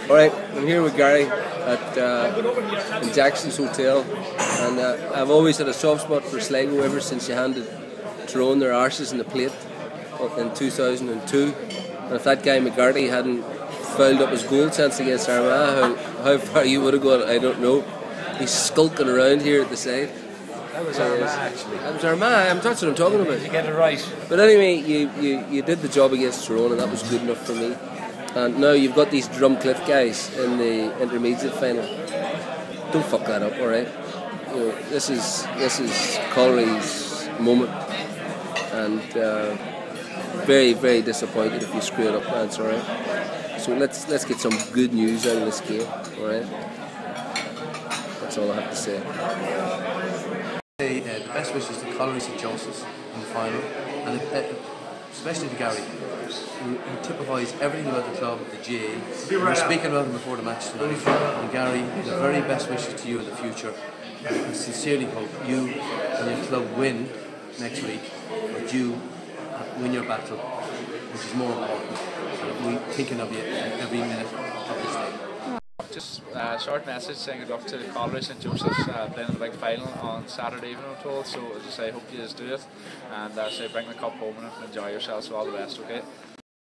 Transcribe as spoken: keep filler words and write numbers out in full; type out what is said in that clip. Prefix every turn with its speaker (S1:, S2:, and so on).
S1: Alright, I'm here with Gary at uh, in Jackson's Hotel, and uh, I've always had a soft spot for Sligo ever since you handed Tyrone their arses in the plate in two thousand two. And if that guy McGarty hadn't fouled up his goal chance against Armagh, how, how far you would have gone, I don't know. He's skulking around here at the side.
S2: That was Armagh, actually.
S1: That was Armagh, I'm, that's what I'm talking about.
S2: You get it right.
S1: But anyway, you, you, you did the job against Tyrone, and that was good enough for me. And now you've got these Drumcliff guys in the intermediate final. Don't fuck that up, alright? You know, this is this is Collery's moment, and uh, very very disappointed if you screw it up. That's alright. So let's let's get some good news out of this game, alright? That's all I have to say.
S3: Say, uh, the best wishes to Collery Saint Joseph's in the final, and uh, especially to Gary, who, who typifies everything about the club, the G A. We were speaking about him before the match tonight. And Gary, the very best wishes to you in the future. I sincerely hope you and your club win next week, but you win your battle, which is more important. And we're thinking of you every minute of this day.
S4: Just a short message saying good luck to Collery Saint Joseph's uh, playing the big final on Saturday evening, I'm told. So as I say, hope you just do it, and uh, say bring the cup home and enjoy yourselves. So all the best, okay?